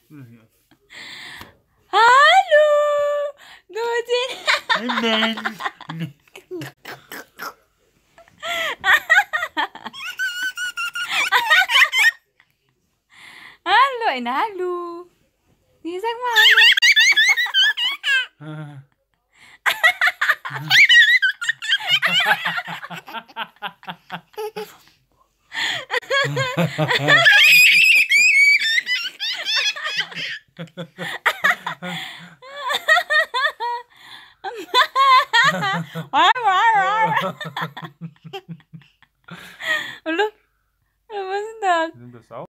Halo, Gutin. Halo, halo. Nisang mana? Lu, lu masih